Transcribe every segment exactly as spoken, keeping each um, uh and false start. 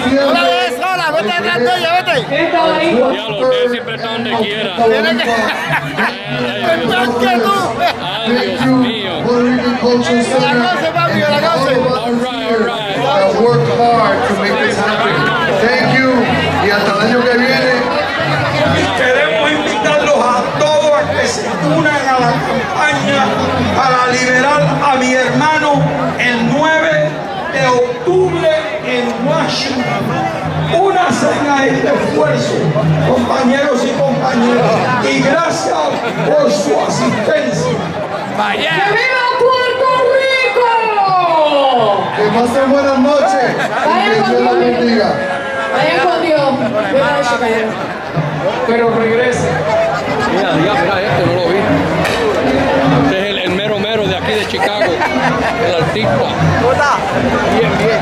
siempre. Hola, ves, hola, vete atrás tuya, vete. Diablo, usted siempre está donde quiera. Tiene que... Es más que tú. Ay, Dios mío. Puerto Rican Cultural La Center. goce, papi, la goce. All right, all right. Uh, work hard to make this happen. Thank you. Y hasta el año que viene. Queremos invitarlos a todos a que se unan a la campaña para liberar a mi hermano el nueve de octubre en Washington. Únanse a este esfuerzo, compañeros y compañeras, y gracias por su asistencia. Vaya. ¡Que viva Puerto Rico! Que pasen buenas noches. Vayan Que con Dios los Dios. bendiga. Vayan con Dios. Mira eso, caballero. Pero regrese. Mira, mira, mira este, no lo vi. Este es el, el mero mero de aquí de Chicago, el artista. Bien, bien.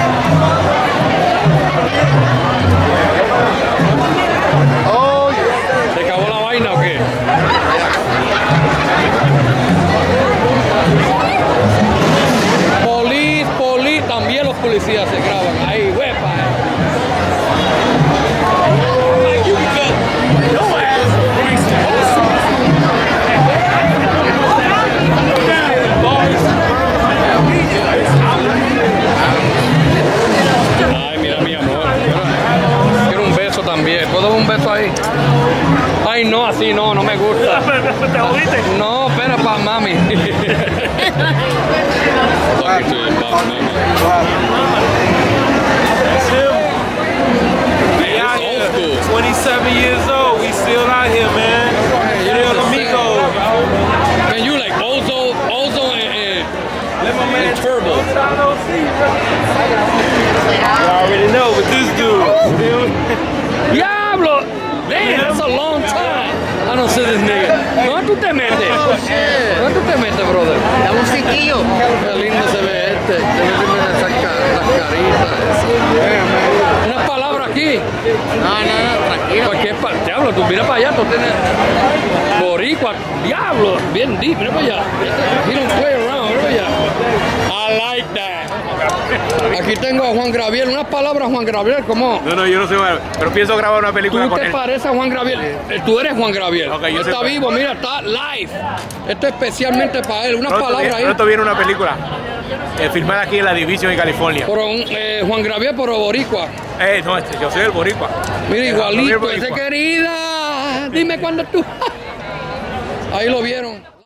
Oh, ¿Se acabó la vaina o qué? Poli, poli, también los policías se graban. Ahí, huepa. Ay, mira mi amor. Quiero un beso también. ¿Puedo dar un beso ahí? Ay, no, así no, no me gusta. ¿Te jodiste? No, espera, pa' mami. We out here, twenty-seven years old. We still out here, man. Still amigos. Can you like Ozo, Ozo and, and, and Turbo? You already know what this dude. Still. Diablo! Damn, that's a long time. I don't see this nigga. ¿Dónde tú te metes? ¿Dónde tú te metes, brother? da un chiquillo. Qué lindo se ve este. Se ve esas caritas. Una palabra aquí. No, no, no, tranquilo. Cualquier parte. Diablo, tú mira para allá, tú tienes. Boricua, diablo, bien deep, mira para allá. He don't play around, mira para allá. I like that. Aquí tengo a Juan Gabriel. Unas palabras, Juan Gabriel, ¿cómo? No, no, yo no sé, pero pienso grabar una película ¿Tú con te él. pareces a Juan Gabriel? Tú eres Juan Gabriel. Ok, yo está sé. vivo, mira, está live. Esto es especialmente para él. Unas Pronto palabras viene, ahí. pronto viene una película eh, filmada aquí en la Division en California. Por un, eh, Juan Gabriel por Boricua. Eh, no, este, yo soy el boricua. Mira, Eh, igualito. Gabriel Ese boricua. querida. Dime cuándo tú. Ahí lo vieron.